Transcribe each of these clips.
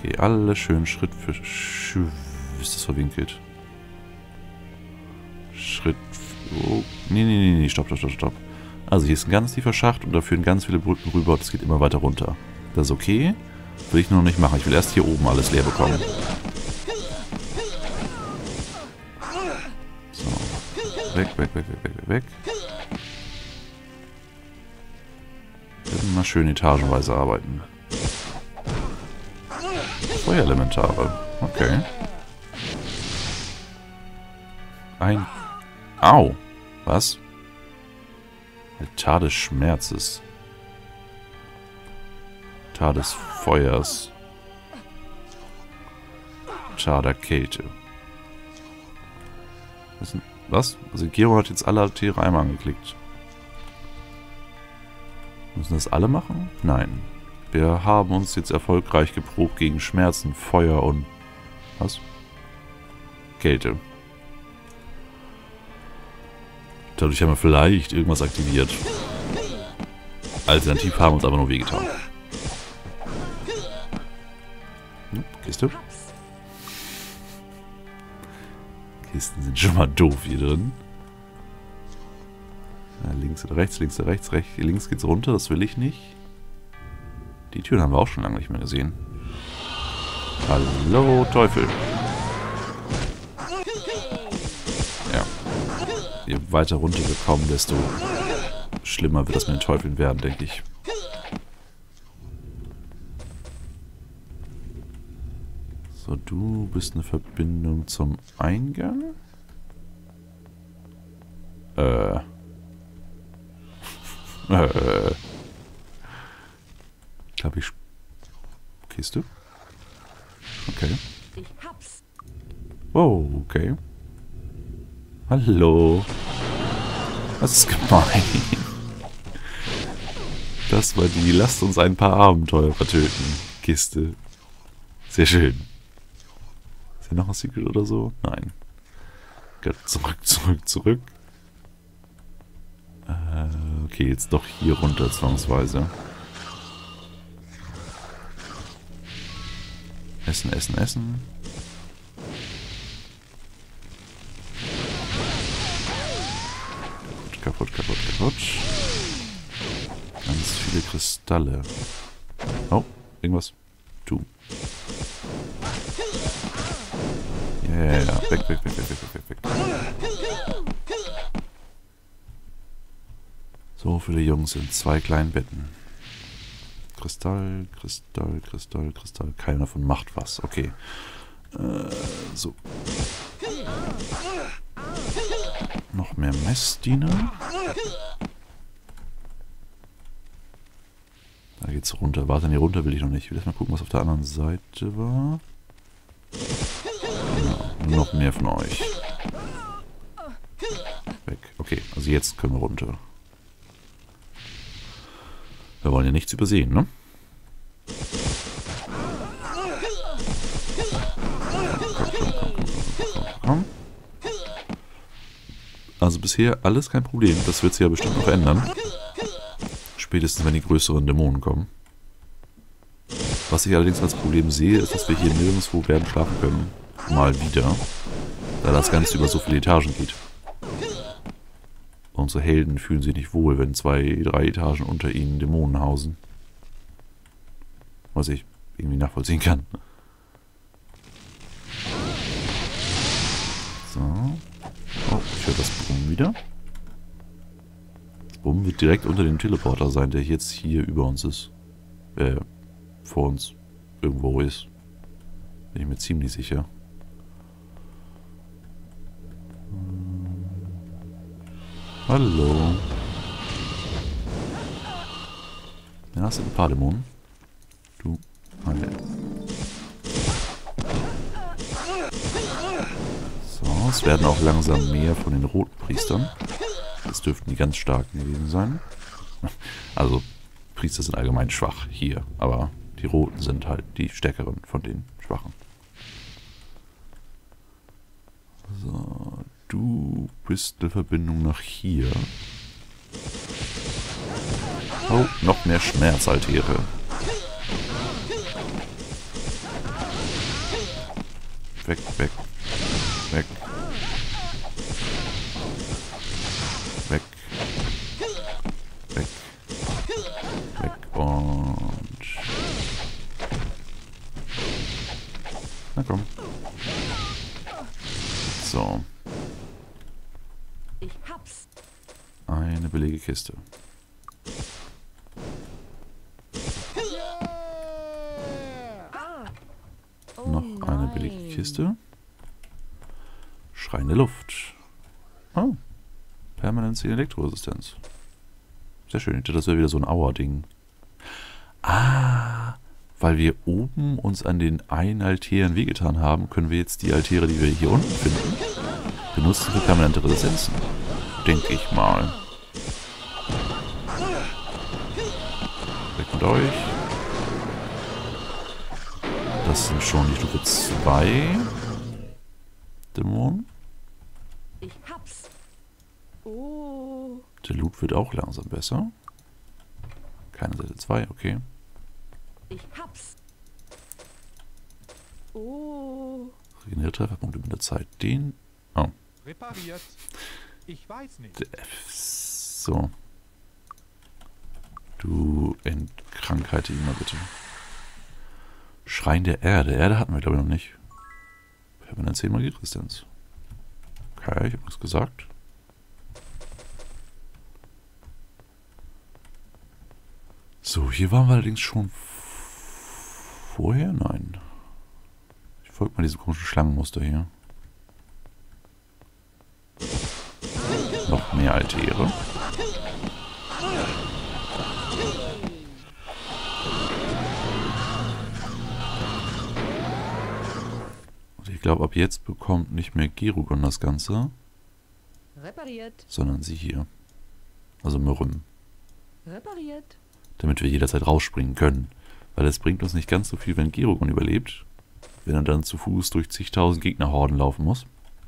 Okay, alle schön Schritt für Schritt. Ist das verwinkelt? Schritt. Oh. Nee. Stopp. Also hier ist ein ganz tiefer Schacht und da führen ganz viele Brücken rüber und es geht immer weiter runter. Das ist okay. Will ich nur noch nicht machen. Ich will erst hier oben alles leer bekommen. So. Weg. Immer schön etagenweise arbeiten. Feuerelementare. Okay. Au! Was? Altar des Schmerzes. Altar des Feuers. Altar der Kälte. Was? Also Gero hat jetzt alle Altäre einmal angeklickt. Müssen das alle machen? Nein. Wir haben uns jetzt erfolgreich geprobt gegen Schmerzen, Feuer und... Was? Kälte. Dadurch haben wir vielleicht irgendwas aktiviert. Alternativ haben wir uns aber nur wehgetan. Kiste. Kisten sind schon mal doof hier drin. Ja, links oder rechts. Links geht's runter, das will ich nicht. Die Türen haben wir auch schon lange nicht mehr gesehen. Hallo, Teufel. Ja. Je weiter runter wir kommen, desto schlimmer wird das mit den Teufeln werden, denke ich. So, du bist eine Verbindung zum Eingang? Glaube ich. Kiste? Okay. Oh, okay. Hallo. Das ist gemein. Das war die Lasst uns ein paar Abenteurer töten. Kiste. Sehr schön. Ist hier noch ein Secret oder so? Nein. Zurück. Okay, jetzt doch hier runter zwangsweise. Essen. Kaputt. Ganz viele Kristalle. Oh, irgendwas. Tu. Yeah, weg. So viele Jungs in 2 kleinen Betten. Kristall. Keiner davon macht was. Okay. So. Noch mehr Messdiener. Da geht's runter. Warte, nee, runter will ich noch nicht. Ich will erst mal gucken, was auf der anderen Seite war. Genau, noch mehr von euch. Weg. Okay, also jetzt können wir runter. Wir wollen ja nichts übersehen, ne? Komm. Also bisher alles kein Problem. Das wird sich ja bestimmt noch ändern. Spätestens, wenn die größeren Dämonen kommen. Was ich allerdings als Problem sehe, ist, dass wir hier nirgendwo werden schlafen können. Mal wieder. Da das Ganze über so viele Etagen geht. Unsere Helden fühlen sich nicht wohl, wenn 2, 3 Etagen unter ihnen Dämonen hausen. Was ich irgendwie nachvollziehen kann. So. Oh, ich höre das Brummen wieder. Das Brummen wird direkt unter dem Teleporter sein, der jetzt hier über uns ist. Vor uns irgendwo ist. Bin ich mir ziemlich sicher. Hallo. Ja, es sind ein paar Dämonen. Du. Hallo. So, es werden auch langsam mehr von den roten Priestern. Das dürften die ganz starken gewesen sein. Also, Priester sind allgemein schwach hier, aber die roten sind halt die stärkeren von den schwachen. So, du bist eine Verbindung nach hier. Oh, noch mehr Schmerzaltäre. Weg, weg. Weg. Weg. Weg. Weg und... Na komm. So. Ich hab's. Eine billige Kiste. Noch eine billige Kiste. Schreiende Luft. Oh. Permanent Elektroresistenz. Sehr schön. Ich dachte, das wäre wieder so ein Auer-Ding. Ah. Weil wir oben uns an den einen Altären wehgetan haben, können wir jetzt die Altäre, die wir hier unten finden, benutzen für permanente Resistenzen. Denke ich mal. Weg mit euch. Das sind schon die Stufe 2 Dämonen. Ich hab's. Oh. Der Loot wird auch langsam besser. Keine Seite 2, okay. Ich hab's. Oh. Regenerierte Trefferpunkte mit der Zeit. Den. Oh. Repariert. Ich weiß nicht. So. Du entkrankheite ihn mal bitte. Schrein der Erde. Erde hatten wir, glaube ich, noch nicht. Permanent 10 Magieresistenz. Okay, ich habe nichts gesagt. So, hier waren wir allerdings schon vorher? Nein. Ich folge mal diesem komischen Schlangenmuster hier. Noch mehr Altäre. Und ich glaube, ab jetzt bekommt nicht mehr Gerugon das Ganze, Repariert. sondern sie hier. Also Myrrem. Repariert. Damit wir jederzeit rausspringen können. Weil es bringt uns nicht ganz so viel, wenn Gerugon überlebt, wenn er dann zu Fuß durch zigtausend Gegnerhorden laufen muss.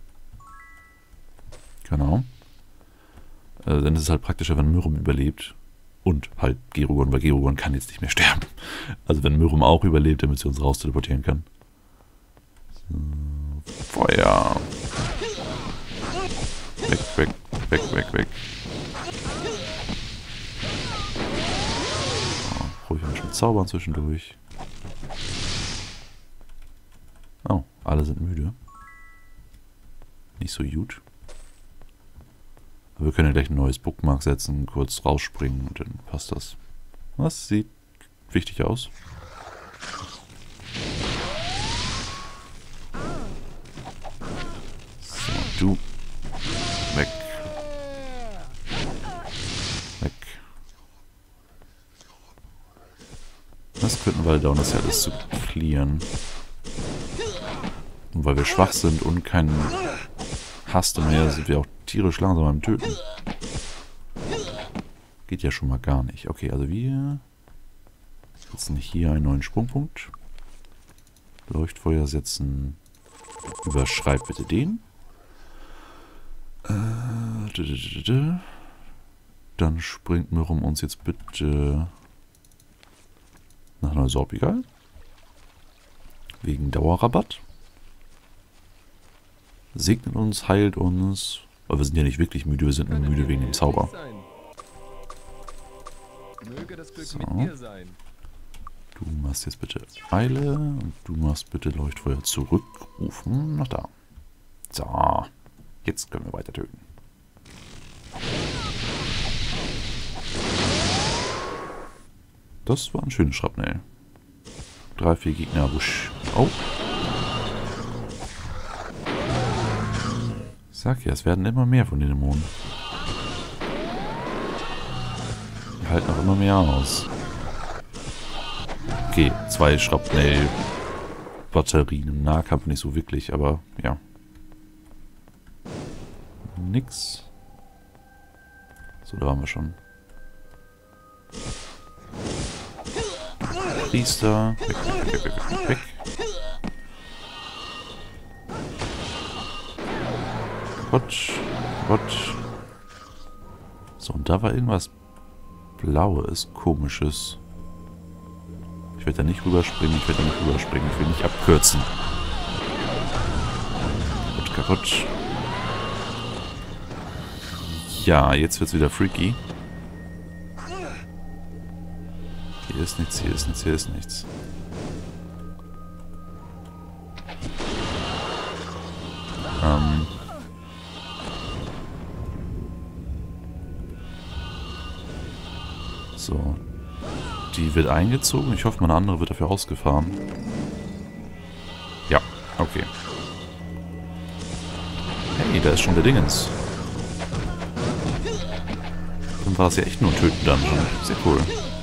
Genau. Dann ist es halt praktischer, wenn Myrrem überlebt. Und halt Gerugon, weil Gerugon kann jetzt nicht mehr sterben. Also wenn Myrrem auch überlebt, damit sie uns raus teleportieren kann. So, Feuer. Weg, weg, weg, weg, weg. Ruhig mal schon zaubern zwischendurch. Oh, alle sind müde. Nicht so gut. Aber wir können ja gleich ein neues Bookmark setzen, kurz rausspringen und dann passt das. Das sieht wichtig aus. So, du. Weg. Weg. Das könnten wir dauern, das alles zu clearen. Und weil wir schwach sind und keinen Haste mehr, sind wir auch tierisch langsam beim Töten. Geht ja schon mal gar nicht. Okay, also wir setzen hier einen neuen Sprungpunkt. Leuchtfeuer setzen. Überschreib bitte den. Dann springt Myrrem uns jetzt bitte nach Neusorbigal. Wegen Dauerrabatt. Segnet uns, heilt uns. Aber wir sind ja nicht wirklich müde, wir sind nur müde wegen dem Zauber. Möge das Glück So. mit dir sein. Du machst jetzt bitte Eile und du machst bitte Leuchtfeuer zurückrufen. Nach da. So. Jetzt können wir weiter töten. Das war ein schönes Schrapnell. 3, 4 Gegner. Wusch. Oh. Ich sag ja, es werden immer mehr von den Dämonen. Die halten auch immer mehr aus. Okay, 2 Schrapnell-Batterien im Nahkampf nicht so wirklich, aber ja. Nix. So, da waren wir schon. Priester. Weg, weg, weg, weg, weg, weg. Quatsch, Quatsch. So, und da war irgendwas Blaues, Komisches. Ich werde da nicht rüberspringen, ich will nicht abkürzen. Kaputt. Ja, jetzt wird's wieder freaky. Hier ist nichts, hier ist nichts, hier ist nichts. So. Die wird eingezogen. Ich hoffe, meine andere wird dafür ausgefahren. Ja, okay. Hey, da ist schon der Dingens. Dann war das ja echt nur ein Töten-Dungeon. Sehr cool.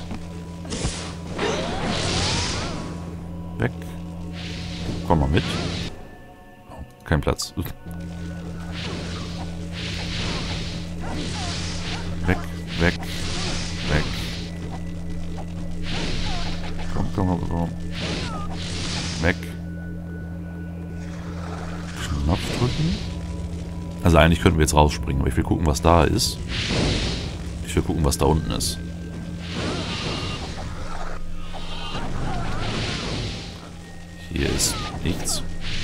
Weg. Komm mal mit. Oh, kein Platz. Weg, weg, weg. Komm, komm, komm, komm. Weg. Knopf drücken. Also eigentlich könnten wir jetzt rausspringen, aber ich will gucken, was da ist. Ich will gucken, was da unten ist. Hier ist nichts.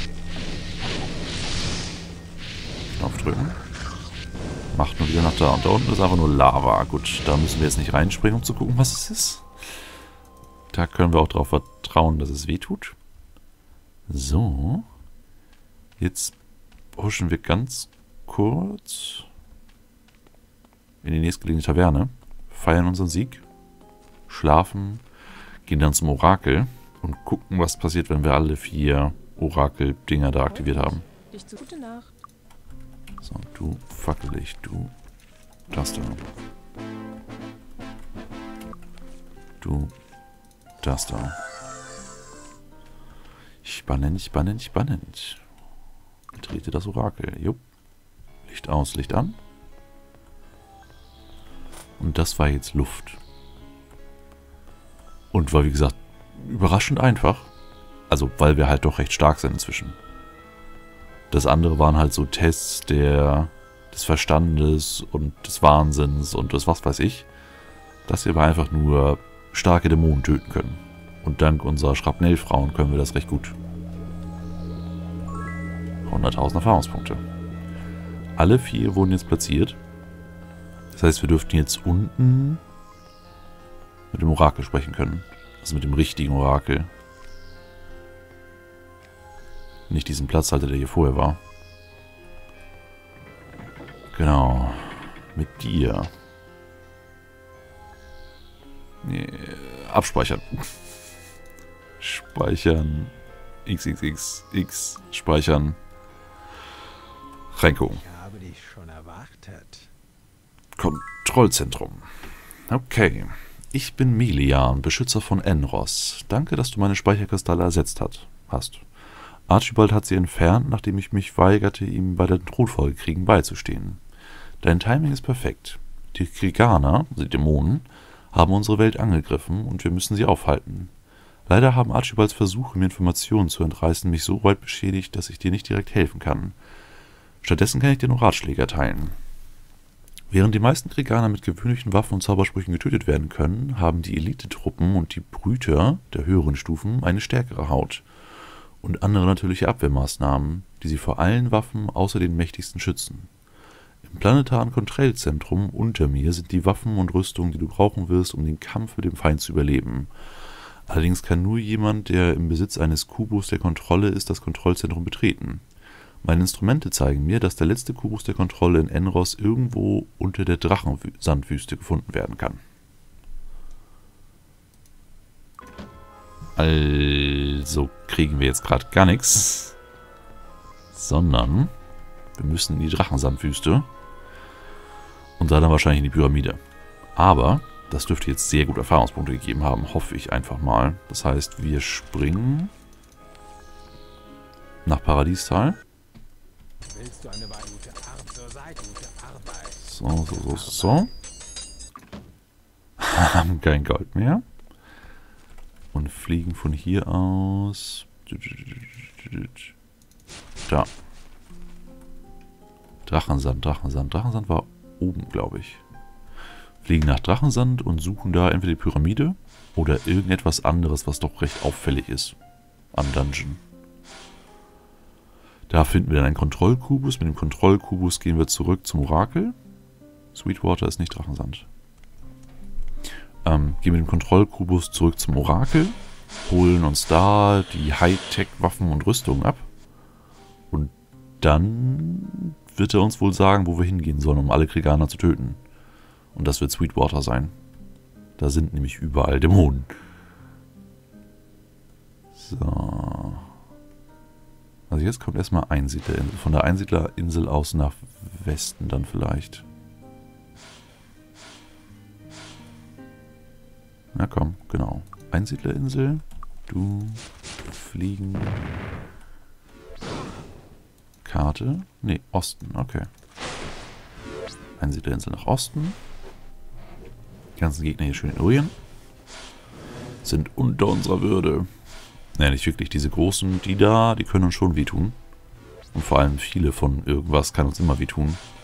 Knopf drücken. Macht nur wieder nach da. Und da unten ist einfach nur Lava. Gut, da müssen wir jetzt nicht reinspringen, um zu gucken, was es ist. Da können wir auch darauf vertrauen, dass es weh tut. So. Jetzt huschen wir ganz kurz in die nächstgelegene Taverne. Feiern unseren Sieg. Schlafen. Gehen dann zum Orakel. Und gucken, was passiert, wenn wir alle 4 Orakel-Dinger da aktiviert haben. Dich zu gute Nacht. So, du Fackellicht, du das da. Du das da. Spannend, spannend, spannend. Betrete das Orakel. Jupp. Licht aus, Licht an. Und das war jetzt Luft. Und war, wie gesagt, überraschend einfach. Also, weil wir halt doch recht stark sind inzwischen. Das andere waren halt so Tests des Verstandes und des Wahnsinns und des was weiß ich. Dass wir aber einfach nur starke Dämonen töten können. Und dank unserer Schrapnellfrauen können wir das recht gut. 100.000 Erfahrungspunkte. Alle 4 wurden jetzt platziert. Das heißt, wir dürften jetzt unten mit dem Orakel sprechen können. Also mit dem richtigen Orakel. Nicht diesen Platzhalter, der hier vorher war. Genau. Mit dir. Nee, abspeichern. Speichern. XXX. Speichern. Reingucken. Ich habe dich schon erwartet. Kontrollzentrum. Okay. Ich bin Melian, Beschützer von Enros. Danke, dass du meine Speicherkristalle ersetzt hast. Archibald hat sie entfernt, nachdem ich mich weigerte, ihm bei den Thronfolgekriegen beizustehen. Dein Timing ist perfekt. Die Kriganer, die Dämonen, haben unsere Welt angegriffen und wir müssen sie aufhalten. Leider haben Archibalds Versuche, mir Informationen zu entreißen, mich so weit beschädigt, dass ich dir nicht direkt helfen kann. Stattdessen kann ich dir nur Ratschläge erteilen. Während die meisten Kriganer mit gewöhnlichen Waffen und Zaubersprüchen getötet werden können, haben die Elitetruppen und die Brüter der höheren Stufen eine stärkere Haut und andere natürliche Abwehrmaßnahmen, die sie vor allen Waffen außer den mächtigsten schützen. Im planetaren Kontrollzentrum unter mir sind die Waffen und Rüstungen, die du brauchen wirst, um den Kampf mit dem Feind zu überleben. Allerdings kann nur jemand, der im Besitz eines Kubus der Kontrolle ist, das Kontrollzentrum betreten. Meine Instrumente zeigen mir, dass der letzte Kubus der Kontrolle in Enros irgendwo unter der Drachensandwüste gefunden werden kann. Also kriegen wir jetzt gerade gar nichts, sondern wir müssen in die Drachensandwüste und da dann wahrscheinlich in die Pyramide. Aber das dürfte jetzt sehr gut Erfahrungspunkte gegeben haben, hoffe ich einfach mal. Das heißt, wir springen nach Paradiestal. Willst du eine gute Arbeit? So. Haben kein Gold mehr. Und fliegen von hier aus. Da. Drachensand. Drachensand war oben, glaube ich. Fliegen nach Drachensand und suchen da entweder die Pyramide oder irgendetwas anderes, was doch recht auffällig ist am Dungeon. Da finden wir dann einen Kontrollkubus. Mit dem Kontrollkubus gehen wir zurück zum Orakel. Sweetwater ist nicht Drachensand. Gehen mit dem Kontrollkubus zurück zum Orakel. Holen uns da die Hightech-Waffen und Rüstungen ab. Und dann wird er uns wohl sagen, wo wir hingehen sollen, um alle Kriganer zu töten. Und das wird Sweetwater sein. Da sind nämlich überall Dämonen. So. Also jetzt kommt erstmal Einsiedlerinsel. Von der Einsiedlerinsel aus nach Westen dann vielleicht. Na komm, genau. Einsiedlerinsel. Du fliegen. Karte. Ne, Osten, okay. Einsiedlerinsel nach Osten. Die ganzen Gegner hier schön ignorieren. Sind unter unserer Würde. Naja, nicht wirklich. Diese großen, die können uns schon wehtun. Und vor allem viele von irgendwas kann uns immer wehtun.